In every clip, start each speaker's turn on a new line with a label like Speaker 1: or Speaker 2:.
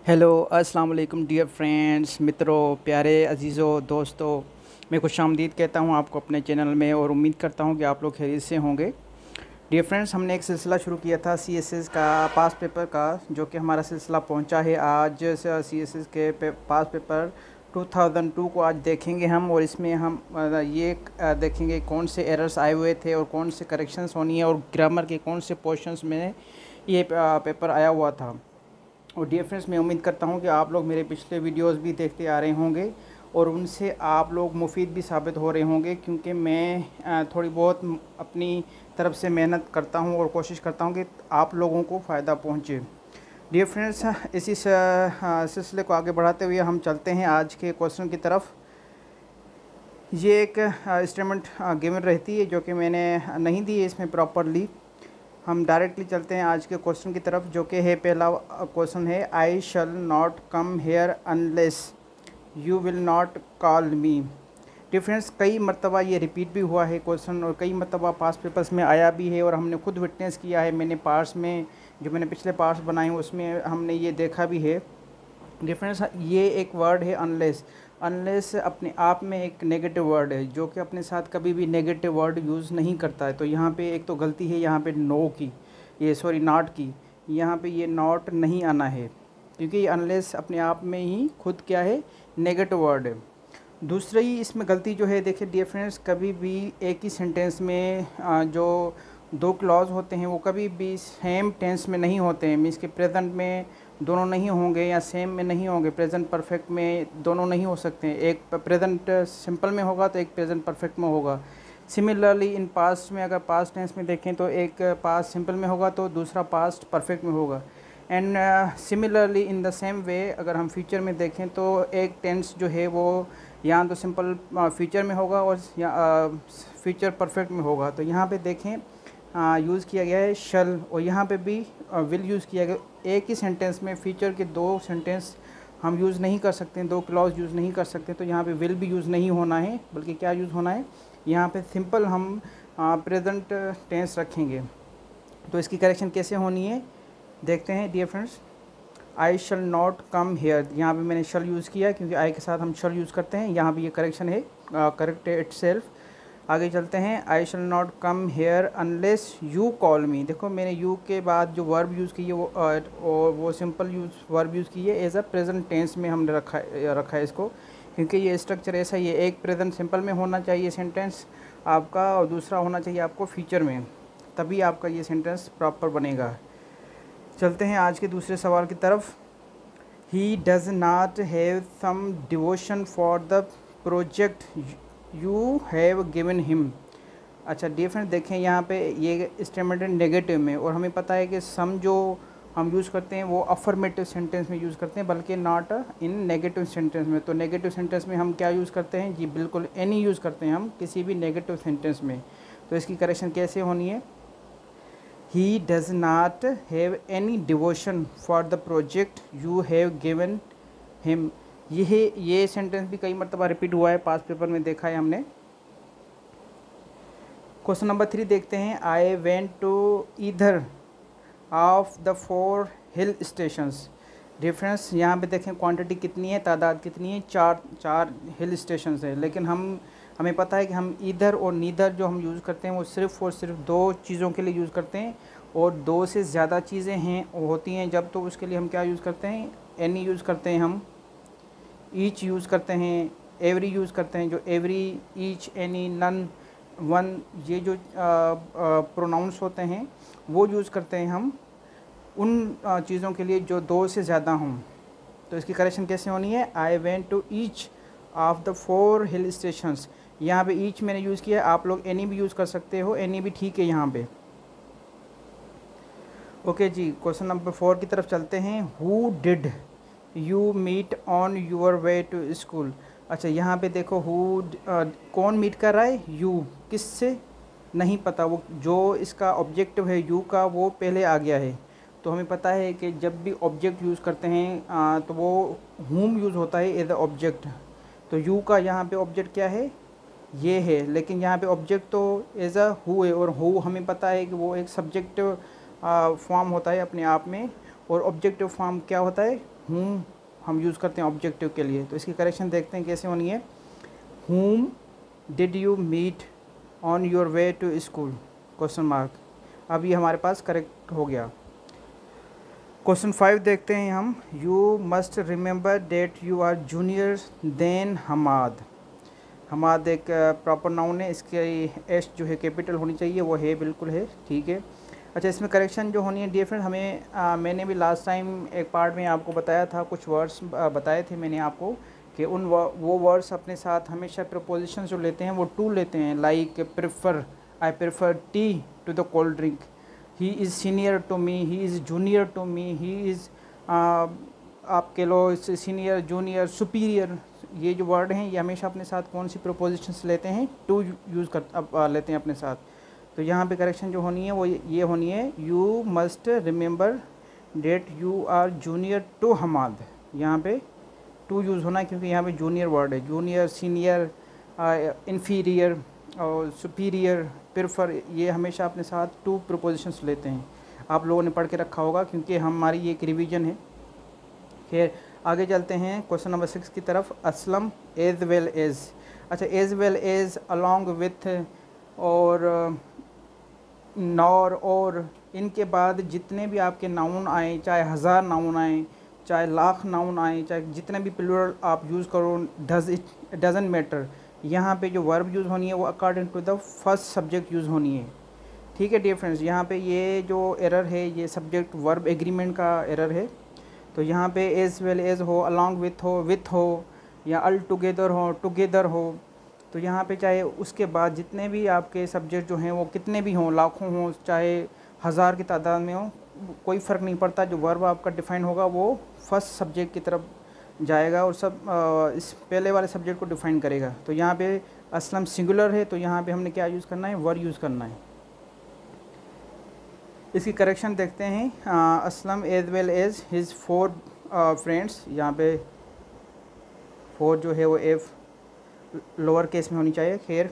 Speaker 1: Hello अस्सलाम वालेकुम dear friends, मित्रों, प्यारे अजीज़ों, दोस्तों। मैं खुशामदीद कहता हूं आपको अपने चैनल में और उम्मीद करता हूं कि आप लोग खैरियत से होंगे। डियर फ्रेंड्स, हमने एक सिलसिला शुरू किया था सीएसएस का पास पेपर का, जो कि हमारा सिलसिला पहुंचा है आज। सीएसएस के पास पेपर 2002 को आज देखेंगे हम, और इसमें हम देखेंगे कौन से एरर्स आए हुए थे और कौन से करेक्शंस होनी है, और ग्रामर के कौन से पोर्शंस में ये पेपर आया हुआ था। और डियर फ्रेंड्स, मैं उम्मीद करता हूँ कि आप लोग मेरे पिछले वीडियोस भी देखते आ रहे होंगे और उनसे आप लोग मुफीद भी साबित हो रहे होंगे, क्योंकि मैं थोड़ी बहुत अपनी तरफ से मेहनत करता हूँ और कोशिश करता हूँ कि आप लोगों को फ़ायदा पहुँचे। डियर फ्रेंड्स, इसी सिलसिले को आगे बढ़ाते हुए हम चलते हैं आज के क्वेश्चन की तरफ। ये एक इंस्ट्रूमेंट गिवन रहती है जो कि मैंने नहीं दी है इसमें प्रॉपरली। हम डायरेक्टली चलते हैं आज के क्वेश्चन की तरफ, जो कि है पहला क्वेश्चन है, I shall not come here unless you will not call me. Difference कई मरतबा ये रिपीट भी हुआ है क्वेश्चन, और कई मरतबा पास पेपर्स में आया भी है, और हमने खुद विटनेस किया है। मैंने पार्ट्स में, जो मैंने पिछले पार्ट्स बनाए हैं उसमें हमने ये देखा भी है। डिफरेंस ये एक वर्ड है अनलेस। अनलेस अपने आप में एक नेगेटिव वर्ड है, जो कि अपने साथ कभी भी नेगेटिव वर्ड यूज़ नहीं करता है। तो यहाँ पे एक तो गलती है यहाँ पे नो की, ये सॉरी नॉट की। यहाँ पे ये नॉट नहीं आना है, क्योंकि ये अनलेस अपने आप में ही खुद क्या है, नेगेटिव वर्ड है। दूसरी इसमें गलती जो है, देखिए डियर फ्रेंड्स, कभी भी एक ही सेंटेंस में जो दो क्लॉज होते हैं वो कभी भी सेम टेंस में नहीं होते हैं। मीन्स के प्रेजेंट में दोनों नहीं होंगे या सेम में नहीं होंगे, प्रेजेंट परफेक्ट में दोनों नहीं हो सकते हैं। एक प्रेजेंट सिंपल में होगा तो एक प्रेजेंट परफेक्ट में होगा। सिमिलरली इन पास्ट में, अगर पास्ट टेंस में देखें तो एक पास्ट सिंपल में होगा तो दूसरा पास्ट परफेक्ट में होगा। And similarly in the same way अगर हम फ्यूचर में देखें तो एक टेंस जो है वो यहाँ तो सिंपल फ्यूचर में होगा और फ्यूचर परफेक्ट में होगा। तो यहाँ पे देखें यूज़ किया गया है शल, और यहाँ पे भी विल यूज़ किया गया। एक ही सेंटेंस में फ्यूचर के दो सेंटेंस हम यूज़ नहीं कर सकते, दो क्लॉज यूज़ नहीं कर सकते। तो यहाँ पे विल भी यूज़ नहीं होना है, बल्कि क्या यूज़ होना है, यहाँ पे सिंपल हम प्रेजेंट टेंस रखेंगे। तो इसकी करेक्शन कैसे होनी है देखते हैं dear friends. I shall not come here, यहाँ पे मैंने शल यूज़ किया है क्योंकि आई के साथ हम शल यूज़ करते हैं। यहाँ भी ये करेक्शन है, करेक्ट इटसेल्फ। आगे चलते हैं, I shall not come here unless you call me. देखो मैंने यू के बाद जो वर्ब यूज़ की है वो सिंपल वर्ब यूज़ की है, एज अ प्रेजेंट टेंस में हमने रखा है इसको, क्योंकि ये स्ट्रक्चर ऐसा ही है। एक प्रेजेंट सिंपल में होना चाहिए सेंटेंस आपका, और दूसरा होना चाहिए आपको फ्यूचर में, तभी आपका ये सेंटेंस प्रॉपर बनेगा। चलते हैं आज के दूसरे सवाल की तरफ। He does not have some devotion for the project you have given him. अच्छा डियर फ्रेंड, देखें यहाँ पे ये स्टेटमेंट है नेगेटिव में, और हमें पता है कि सम जो हम यूज़ करते हैं वो अफर्मेटिव सेंटेंस में यूज़ करते हैं, बल्कि नॉट इन नेगेटिव सेंटेंस में। तो नेगेटिव सेंटेंस में हम क्या यूज़ करते हैं जी, बिल्कुल एनी यूज़ करते हैं हम किसी भी नेगेटिव सेंटेंस में। तो इसकी करेक्शन कैसे होनी है, he does not have any devotion for the project you have given him। ये सेंटेंस भी कई मरतबा रिपीट हुआ है, पास पेपर में देखा है हमने। क्वेश्चन नंबर 3 देखते हैं, I went to either of the 4 hill stations. Difference यहाँ पे देखें क्वांटिटी कितनी है, तादाद कितनी है, चार हिल स्टेशन है। लेकिन हमें पता है कि हम ईदर और नीदर जो हम यूज़ करते हैं वो सिर्फ़ और सिर्फ दो चीज़ों के लिए यूज़ करते हैं, और दो से ज़्यादा चीज़ें हैं होती हैं जब, तो उसके लिए हम क्या यूज़ करते हैं, एनी यूज़ करते हैं, हम ईच यूज़ करते हैं, एवरी यूज़ करते हैं। जो every, each, any, none, one, ये जो प्रोनाउंस होते हैं वो यूज़ करते हैं हम उन चीज़ों के लिए जो दो से ज़्यादा हों। तो इसकी करेक्शन कैसे होनी है, I went to each of the 4 hill stations. यहाँ पे ईच मैंने यूज़ किया है, आप लोग एनी भी यूज़ कर सकते हो, एनी भी ठीक है यहाँ पे। ओके जी, क्वेश्चन नंबर 4 की तरफ चलते हैं। Who did you meet on your way to school. अच्छा यहाँ पे देखो कौन मीट कर रहा है, यू, किससे नहीं पता, वो जो इसका ऑब्जेक्टिव है यू का वो पहले आ गया है। तो हमें पता है कि जब भी ऑब्जेक्ट यूज़ करते हैं तो वो हुम यूज़ होता है एज अ ऑब्जेक्ट। तो यू का यहाँ पे ऑब्जेक्ट क्या है, ये है, लेकिन यहाँ पे ऑब्जेक्ट तो एज अ हु है, और हु हमें पता है कि वो एक सब्जेक्ट फॉर्म होता है अपने आप में, और ऑब्जेक्टिव फॉर्म क्या होता है, whom हम यूज़ करते हैं ऑब्जेक्टिव के लिए। तो इसकी करेक्शन देखते हैं कैसे होनी है। whom did you meet on your way to school question mark. अब ये हमारे पास करेक्ट हो गया। क्वेश्चन 5 देखते हैं हम। You must remember that you are junior than Hamad. Hamad एक प्रॉपर नाउन है, इसकी एस जो है कैपिटल होनी चाहिए, वो है, बिल्कुल है, ठीक है। अच्छा, इसमें करेक्शन जो होनी है डियर फ्रेंड, हमें मैंने भी लास्ट टाइम एक पार्ट में आपको बताया था, कुछ वर्ड्स बताए थे मैंने आपको कि वो वर्ड्स अपने साथ हमेशा प्रपोजिशन जो लेते हैं वो टू लेते हैं। Like prefer, I prefer tea to the cold drink, he is senior to me, he is junior to me, he is आप कह लो सीनियर, जूनियर, सुपीरियर। ये जो वर्ड हैं ये हमेशा अपने साथ कौन सी प्रपोजिशंस लेते हैं, टू यूज़ लेते हैं अपने साथ। तो यहाँ पे करेक्शन जो होनी है वो ये होनी है, you must remember that you are junior to Hamad. यहाँ पे टू यूज़ होना है क्योंकि यहाँ पे जूनियर वर्ड है। जूनियर, सीनियर, इन्फीरियर और सुपीरियर, प्रेफर, ये हमेशा अपने साथ टू प्रपोजिशंस लेते हैं। आप लोगों ने पढ़ के रखा होगा क्योंकि हमारी ये एक रिवीजन है। खैर आगे चलते हैं क्वेश्चन नंबर 6 की तरफ। Aslam as well as. अच्छा, as well as, along with और नॉर और, इनके बाद जितने भी आपके नाउन आए, चाहे हज़ार नाउन आए, चाहे लाख नाउन आए, चाहे जितने भी प्लूरल आप यूज़ करो, डजंट मैटर। यहाँ पे जो वर्ब यूज़ होनी है वो according to the first subject use होनी है, ठीक है डियर फ्रेंड्स। यहाँ पे ये जो एरर है ये सब्जेक्ट वर्ब एग्रीमेंट का एरर है। तो यहाँ पे एज वेल एज हो, अलॉन्ग विथ हो या अल टुगेदर हो। तो यहाँ पे चाहे उसके बाद जितने भी आपके सब्जेक्ट जो हैं वो कितने भी हों, लाखों हों, चाहे हज़ार की तादाद में हो, कोई फ़र्क नहीं पड़ता। जो वर्ब आपका डिफ़ाइन होगा वो फर्स्ट सब्जेक्ट की तरफ जाएगा और सब इस पहले वाले सब्जेक्ट को डिफ़ाइन करेगा। तो यहाँ पे असलम सिंगुलर है, तो यहाँ पे हमने क्या यूज़ करना है, वर यूज़ करना है। इसकी करेक्शन देखते हैं। Aslam as well as his 4 friends. यहाँ पे 4 जो है वो एफ लोअर केस में होनी चाहिए। खैर,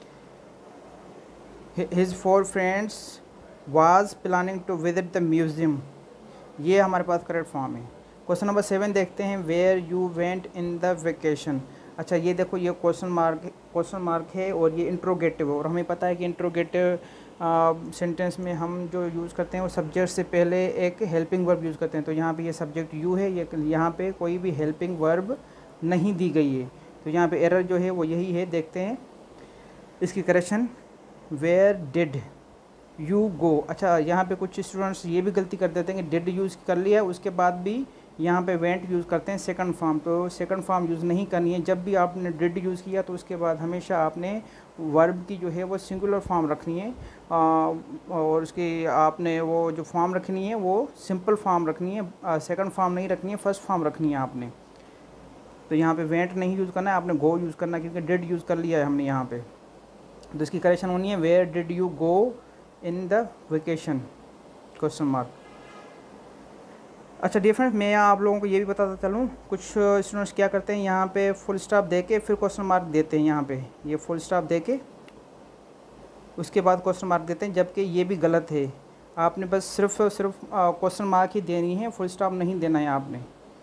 Speaker 1: his 4 friends was planning to visit the museum, ये हमारे पास करेक्ट फॉर्म है। क्वेश्चन नंबर 7 देखते हैं। Where you went in the vacation. अच्छा, ये देखो, ये क्वेश्चन मार्क है और ये इंट्रोगेटिव है, और हमें पता है कि इंट्रोगेटिव सेंटेंस में हम जो यूज़ करते हैं वो सब्जेक्ट से पहले एक हेल्पिंग वर्ब यूज़ करते हैं। तो यहाँ पे ये सब्जेक्ट यू है, ये यहाँ पे कोई भी हेल्पिंग वर्ब नहीं दी गई है। तो यहाँ पे एरर जो है वो यही है। देखते हैं इसकी correction. Where did you go. अच्छा, यहाँ पे कुछ स्टूडेंट्स ये भी गलती कर देते हैं कि डिड यूज़ कर लिया, उसके बाद भी यहाँ पे वेंट यूज़ करते हैं सेकंड फॉर्म। तो सेकंड फॉर्म यूज़ नहीं करनी है। जब भी आपने डिड यूज़ किया तो उसके बाद हमेशा आपने वर्ब की जो है वो सिंगुलर फॉर्म रखनी है, और उसकी आपने वो जो फॉर्म रखनी है वो सिंपल फॉर्म रखनी है, सेकंड फॉर्म नहीं रखनी है, फर्स्ट फॉर्म रखनी है आपने। तो यहाँ पे वेंट नहीं यूज़ करना है, आपने गो यूज़ करना है क्योंकि डिड यूज़ कर लिया है हमने यहाँ पे। तो इसकी करेक्शन होनी है, where did you go in the vacation question mark. अच्छा डियर फ्रेंड्स, मैं यहाँ आप लोगों को ये भी बताता चलूँ, कुछ स्टूडेंट्स क्या करते हैं, यहाँ पे फुल स्टॉप दे के फिर क्वेश्चन मार्क देते हैं। यहाँ पे ये फुल स्टॉप दे के उसके बाद क्वेश्चन मार्क देते हैं, जबकि ये भी गलत है। आपने बस सिर्फ क्वेश्चन मार्क ही देनी है, फुल स्टॉप नहीं देना है आपने।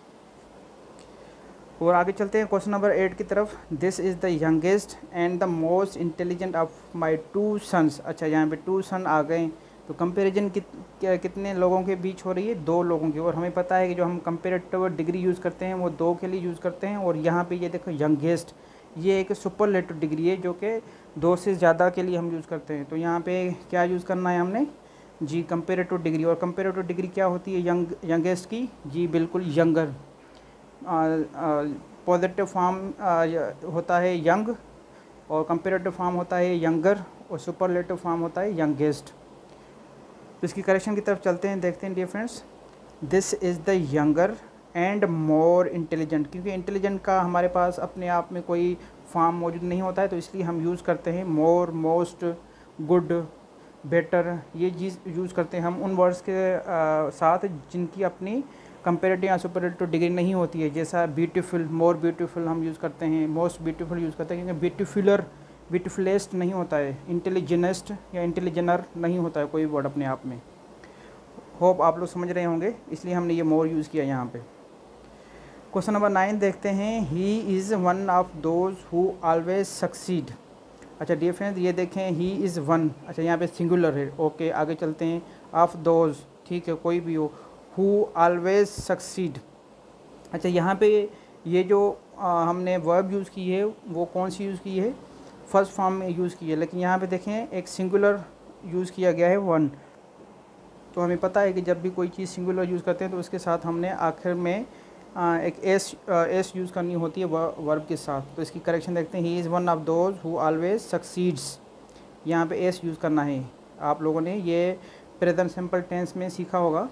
Speaker 1: और आगे चलते हैं क्वेश्चन नंबर 8 की तरफ। This is the youngest and the most intelligent of my 2 sons. अच्छा, यहाँ पे 2 सन आ गए, तो कंपैरिजन कितने लोगों के बीच हो रही है, 2 लोगों की। और हमें पता है कि जो हम कंपेरेटिव डिग्री यूज़ करते हैं वो 2 के लिए यूज़ करते हैं। और यहाँ पे ये देखो यंगेस्ट, ये एक सुपरलेटिव डिग्री है जो कि 2 से ज़्यादा के लिए हम यूज़ करते हैं। तो यहाँ पे क्या यूज़ करना है हमने जी, कंपेरेटिव डिग्री। और कंपेरेटिव डिग्री क्या होती है यंगेस्ट की जी, बिल्कुल यंगर। पॉजिटिव फॉर्म होता है यंग, और कंपेरेटिव फॉर्म होता है यंगर, और सुपरलेटिव फॉर्म होता है यंगेस्ट। तो इसकी करेक्शन की तरफ चलते हैं, देखते हैं dear friends. This is the younger and more intelligent, क्योंकि इंटेलिजेंट का हमारे पास अपने आप में कोई फॉर्म मौजूद नहीं होता है, तो इसलिए हम यूज़ करते हैं मोर, मोस्ट, गुड, बेटर, ये चीज़ यूज़ करते हैं हम उन वर्ड्स के साथ जिनकी अपनी कंपेरेटिव या सुपरलेटिव डिग्री नहीं होती है। जैसा ब्यूटीफुल, मोर ब्यूटीफुल हम यूज़ करते हैं, मोस्ट ब्यूटीफुल यूज़ करते हैं, क्योंकि ब्यूटीफुलर, ब्यूटीफुलेस्ट नहीं होता है, इंटेलिजेनेस्ट या इंटेलिजेनर नहीं होता है कोई वर्ड अपने आप में। होप आप लोग समझ रहे होंगे, इसलिए हमने ये मोर यूज़ किया यहाँ पे। क्वेश्चन नंबर 9 देखते हैं। He is one of those who always succeed. अच्छा डियर फ्रेंड्स, ये देखें ही इज़ वन, अच्छा यहाँ पे सिंगुलर है। ओके आगे चलते हैं। ऑफ दोज, ठीक है कोई भी हो। Who always succeed. अच्छा यहाँ पे ये जो हमने वर्ब यूज़ की है वो कौन सी यूज़ की है, फर्स्ट फॉर्म में यूज़ की है, लेकिन यहाँ पे देखें एक सिंगुलर यूज़ किया गया है वन। तो हमें पता है कि जब भी कोई चीज़ सिंगुलर यूज़ करते हैं तो उसके साथ हमने आखिर में एक एस यूज़ करनी होती है वर्ब के साथ। तो इसकी करेक्शन देखते हैं। He is one of those who always succeeds, यहाँ पे एस यूज़ करना है। आप लोगों ने ये प्रेजेंट सिंपल टेंस में सीखा होगा,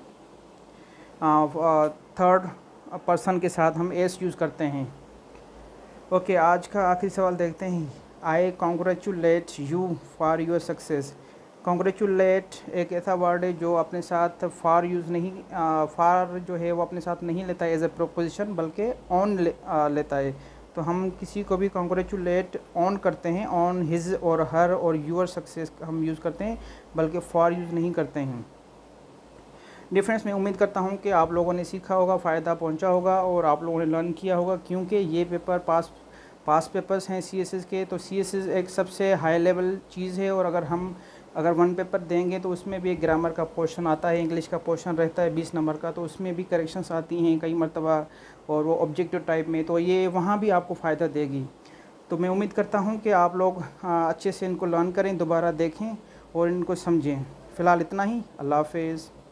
Speaker 1: थर्ड पर्सन के साथ हम एस यूज़ करते हैं। ओके आज का आखिरी सवाल देखते हैं। I congratulate you for your success. Congratulate एक ऐसा वर्ड है जो अपने साथ फार यूज़ नहीं, फार जो है वो अपने साथ नहीं लेता है एज ए प्रोपोजिशन, बल्कि ऑन लेता है। तो हम किसी को भी कॉन्ग्रेचुलेट ऑन करते हैं, ऑन हिज और हर और यूर सक्सेस हम यूज़ करते हैं, बल्कि फार यूज़ नहीं करते हैं। डिफरेंस मैं उम्मीद करता हूँ कि आप लोगों ने सीखा होगा, फ़ायदा पहुँचा होगा और आप लोगों ने लर्न किया होगा, क्योंकि ये पेपर पास पेपर्स हैं CSS के। तो CSS एक सबसे हाई लेवल चीज़ है, और अगर वन पेपर देंगे तो उसमें भी एक ग्रामर का पोर्शन आता है, इंग्लिश का पोर्शन रहता है 20 नंबर का, तो उसमें भी करेक्शंस आती हैं कई मरतबा, और वो ऑब्जेक्टिव टाइप में, तो ये वहाँ भी आपको फ़ायदा देगी। तो मैं उम्मीद करता हूँ कि आप लोग अच्छे से इनको लर्न करें, दोबारा देखें और इनको समझें। फ़िलहाल इतना ही। अल्लाह हाफ़िज़।